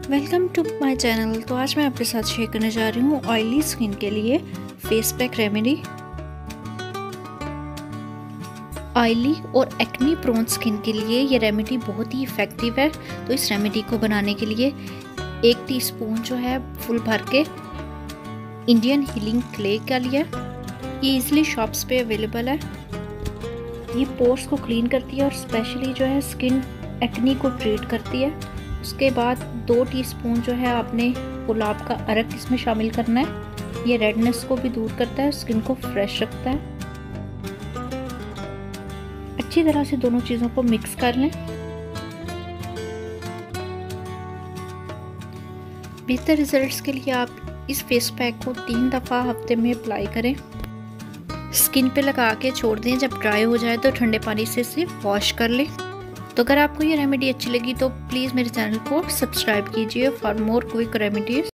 Welcome to my channel. तो आज मैं आपके साथ शेयर करने जा रही हूँ ऑयली स्किन के लिए फेस पैक रेमेडी। ऑयली और एक्नी प्रोन स्किन के लिए ये रेमेडी बहुत ही इफ़ेक्टिव है। तो इस रेमेडी को बनाने के लिए 1 टीस्पून जो है फुल भर के इंडियन हीलिंग क्ले का लिया। ये इजीली शॉप्स पे अवेलेबल है। ये पोर्स को क्लीन करती है और स्पेशली जो है स्किन एक्नी को ट्रीट करती है। उसके बाद 2 टीस्पून जो है आपने गुलाब का अरक इसमें शामिल करना है। ये रेडनेस को भी दूर करता है, स्किन को फ्रेश रखता है। अच्छी तरह से दोनों चीज़ों को मिक्स कर लें। बेहतर रिजल्ट्स के लिए आप इस फेस पैक को 3 दफ़ा हफ्ते में अप्लाई करें। स्किन पे लगा के छोड़ दें, जब ड्राई हो जाए तो ठंडे पानी से इसे वॉश कर लें। तो अगर आपको ये रेमेडी अच्छी लगी तो प्लीज़ मेरे चैनल को सब्सक्राइब कीजिए फॉर मोर क्विक रेमेडीज।